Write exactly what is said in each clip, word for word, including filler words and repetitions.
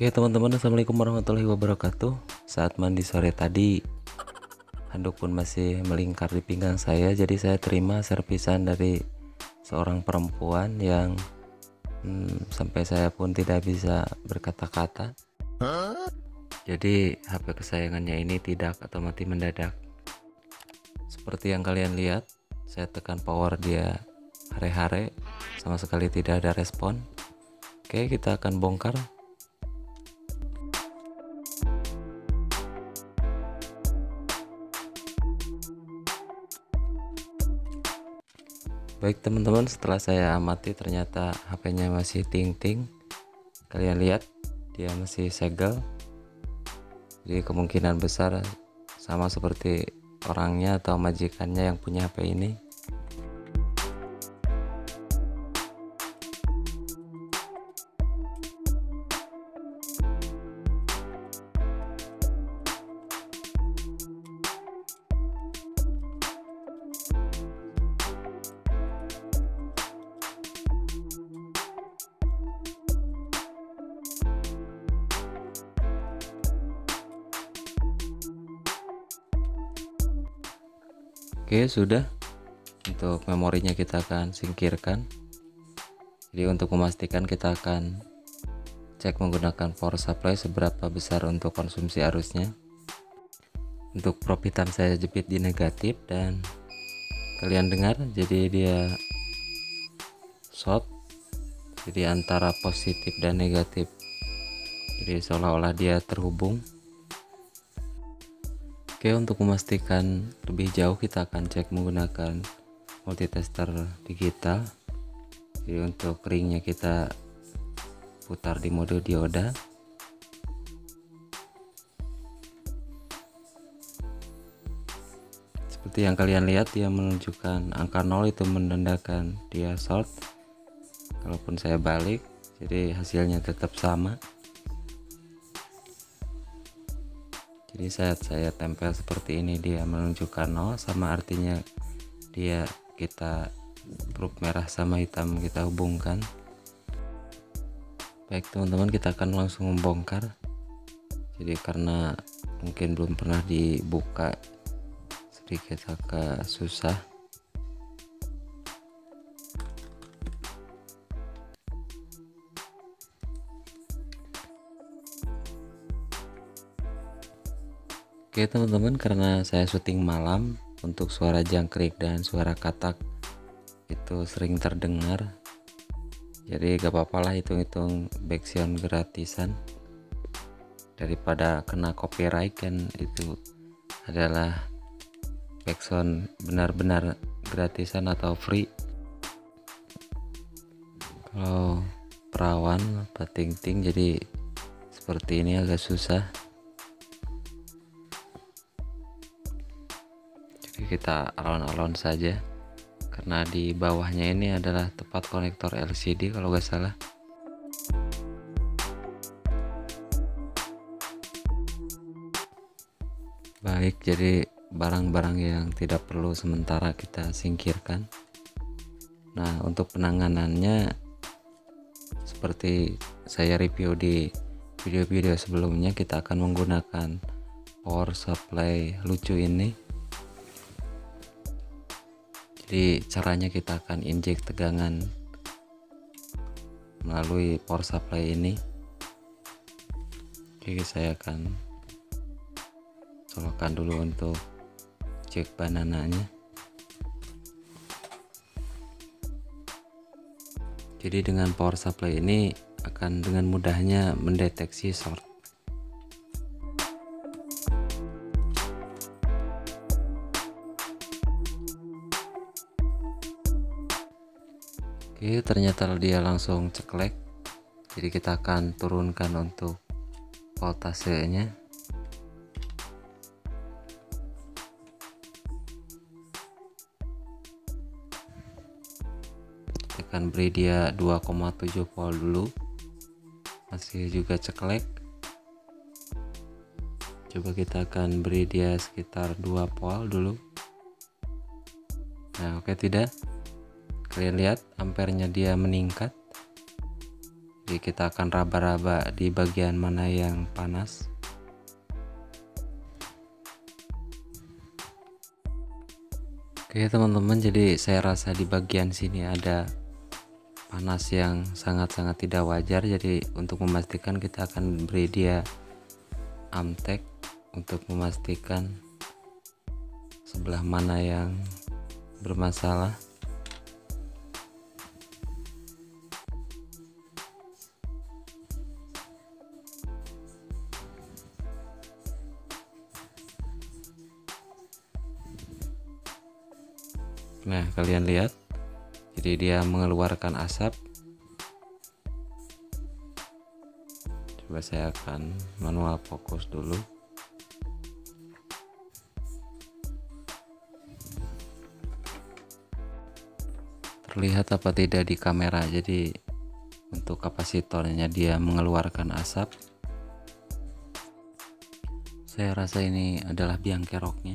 Oke teman-teman, assalamualaikum warahmatullahi wabarakatuh. Saat mandi sore tadi, handuk pun masih melingkar di pinggang saya. Jadi saya terima servisan dari seorang perempuan yang hmm, sampai saya pun tidak bisa berkata-kata. Jadi H P kesayangannya ini tidak atau mati mendadak. Seperti yang kalian lihat, saya tekan power dia hare-hare, sama sekali tidak ada respon. Oke, kita akan bongkar. Baik teman-teman, setelah saya amati ternyata H P-nya masih ting-ting. Kalian lihat, dia masih segel. Jadi kemungkinan besar sama seperti orangnya atau majikannya yang punya H P ini. Oke, sudah. Untuk memorinya kita akan singkirkan. Jadi untuk memastikan kita akan cek menggunakan power supply seberapa besar untuk konsumsi arusnya. Untuk probe hitam saya jepit di negatif dan kalian dengar, jadi dia short. Jadi antara positif dan negatif. Jadi seolah-olah dia terhubung. Oke, untuk memastikan lebih jauh kita akan cek menggunakan multitester digital. Jadi untuk ringnya kita putar di mode dioda. Seperti yang kalian lihat, dia menunjukkan angka nol, itu menandakan dia short. Kalaupun saya balik, jadi hasilnya tetap sama. Jadi saat saya tempel seperti ini, dia menunjukkan nol, sama artinya dia kita probe merah sama hitam kita hubungkan. Baik teman-teman, kita akan langsung membongkar. Jadi karena mungkin belum pernah dibuka, sedikit agak susah. Oke teman-teman, karena saya syuting malam, untuk suara jangkrik dan suara katak itu sering terdengar. Jadi gak apa-apa lah, hitung-hitung backsound gratisan daripada kena copyright, kan itu adalah backsound benar-benar gratisan atau free. Kalau perawan apa ting-ting, jadi seperti ini agak susah. Kita alon-alon saja, karena di bawahnya ini adalah tempat konektor L C D kalau nggak salah. Baik, jadi barang-barang yang tidak perlu sementara kita singkirkan. Nah, untuk penanganannya seperti saya review di video-video sebelumnya, kita akan menggunakan power supply lucu ini. Jadi caranya kita akan injek tegangan melalui power supply ini. Jadi saya akan colokkan dulu untuk cek banananya. Jadi dengan power supply ini akan dengan mudahnya mendeteksi short. Oke, ternyata dia langsung ceklek. Jadi kita akan turunkan untuk voltasenya. Kita akan beri dia dua koma tujuh volt dulu. Masih juga ceklek. Coba kita akan beri dia sekitar dua volt dulu. Nah, oke, tidak. Kalian lihat ampernya dia meningkat. Jadi kita akan raba-raba di bagian mana yang panas. Oke teman-teman, jadi saya rasa di bagian sini ada panas yang sangat-sangat tidak wajar. Jadi untuk memastikan kita akan beri dia amtek untuk memastikan sebelah mana yang bermasalah. Nah, kalian lihat, jadi dia mengeluarkan asap. Coba saya akan manual fokus dulu. Terlihat apa tidak di kamera? Jadi untuk kapasitornya dia mengeluarkan asap. Saya rasa ini adalah biang keroknya.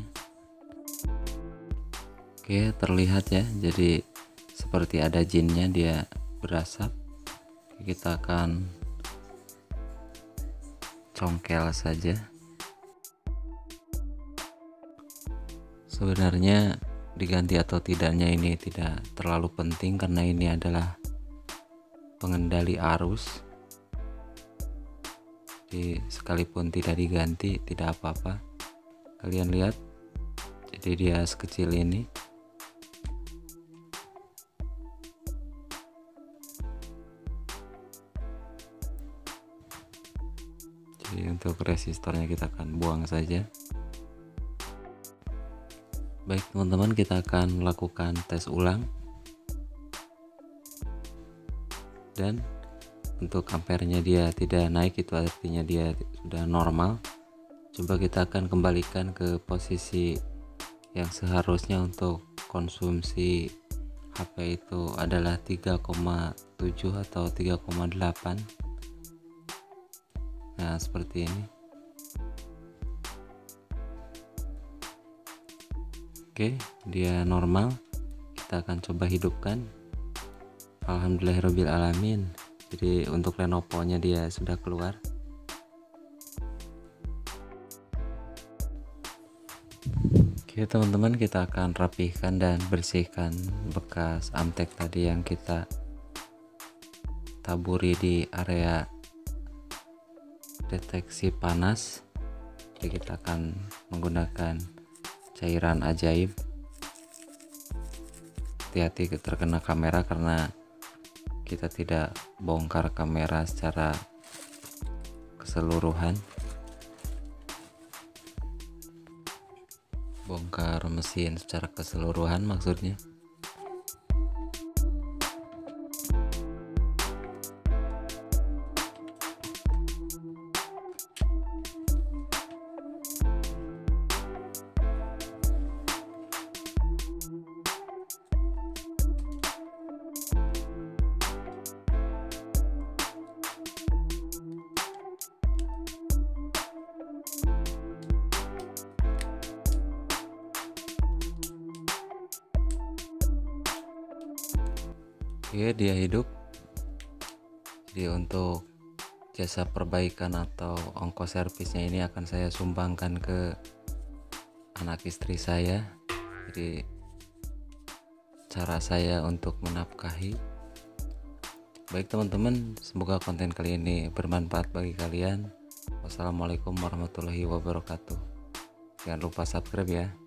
Oke, terlihat ya, jadi seperti ada jinnya, dia berasap. Kita akan congkel saja. Sebenarnya diganti atau tidaknya ini tidak terlalu penting, karena ini adalah pengendali arus. Jadi sekalipun tidak diganti tidak apa-apa. Kalian lihat, jadi dia sekecil ini. Jadi untuk resistornya kita akan buang saja. Baik teman-teman, kita akan melakukan tes ulang. Dan untuk ampernya dia tidak naik, itu artinya dia sudah normal. Coba kita akan kembalikan ke posisi yang seharusnya untuk konsumsi H P itu adalah tiga koma tujuh atau tiga koma delapan. Nah, seperti ini. Oke, dia normal. Kita akan coba hidupkan. Alhamdulillahirabbil alamin. Jadi untuk Lenovo-nya dia sudah keluar. Oke teman-teman, kita akan rapihkan dan bersihkan bekas amtek tadi yang kita taburi di area deteksi panas. Jadi kita akan menggunakan cairan ajaib. Hati-hati terkena kamera karena kita tidak bongkar kamera secara keseluruhan. Bongkar mesin secara keseluruhan maksudnya. Oke, dia hidup. Jadi untuk jasa perbaikan atau ongkos servisnya ini akan saya sumbangkan ke anak istri saya. Jadi cara saya untuk menafkahi. Baik teman-teman, semoga konten kali ini bermanfaat bagi kalian. Wassalamualaikum warahmatullahi wabarakatuh. Jangan lupa subscribe ya.